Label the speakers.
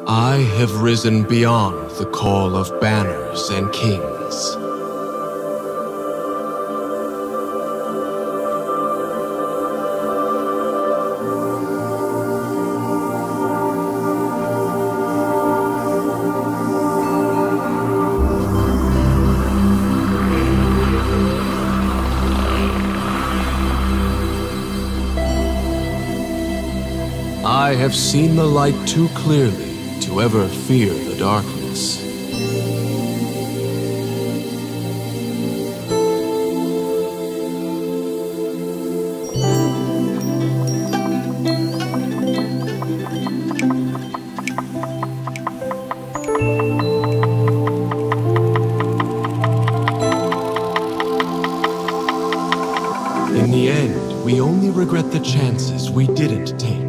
Speaker 1: I have risen beyond the call of banners and kings. I have seen the light too clearly to ever fear the darkness. In the end, we only regret the chances we didn't take.